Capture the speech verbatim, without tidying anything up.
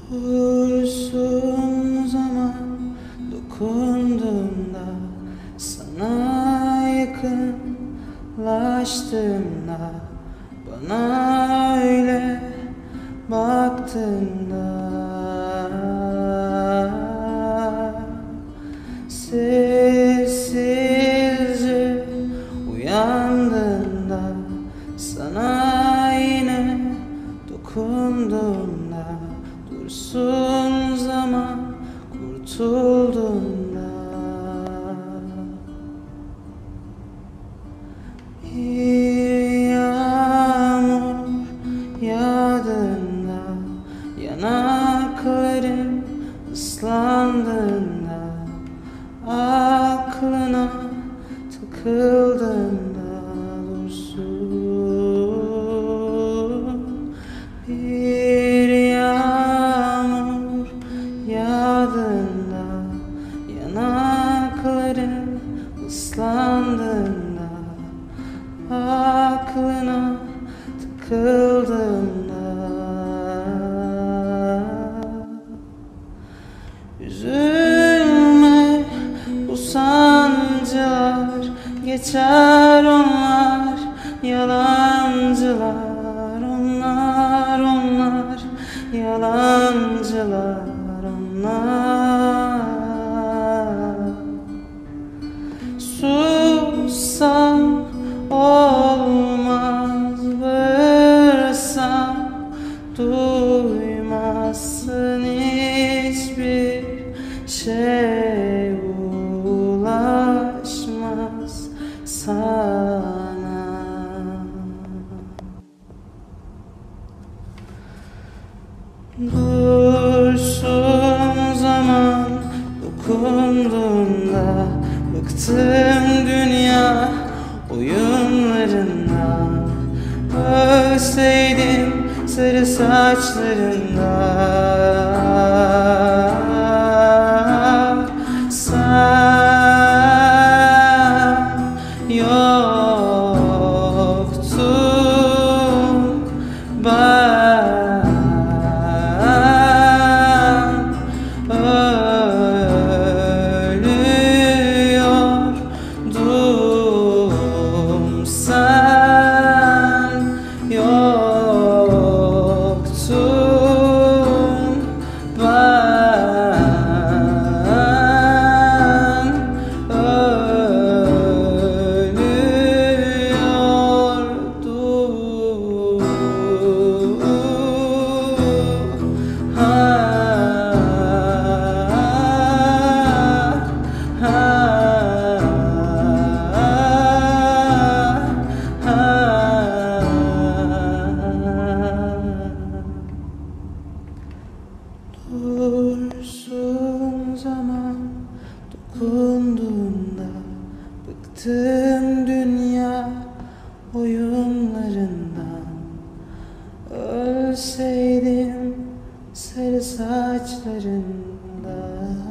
Dursun zaman dokunduğunda, sana yakınlaştığımda, bana öyle baktığında, sessizce uyandığında, sana yine dokunduğunda, dursun zaman kurtulduğunda, bir yağmur yağdığında, yanakların ıslandığında, aklına takıldığında, dursun. Bir yağmur yağdığında, yanakların ıslandığında, aklına takıldığında, üzülme, bu sancılar geçer. Onlar yalancılar, onlar, onlar yalancılar, onlar. Sussam olmaz, bağırsam duymazsın, hiçbir şey ulaşmaz sana. Dursun zaman dokunduğunda, bıktım dünya oyunlarından. Ölseydim sarı saçlarından, sen yoktun, ben ölüyordum, sen yoktun, ben ölüyordum. Ha, ha, ha, dursun zaman dokunduğunda, bıktım dünya oyunlarından. Ölseydim sarı saçlarından.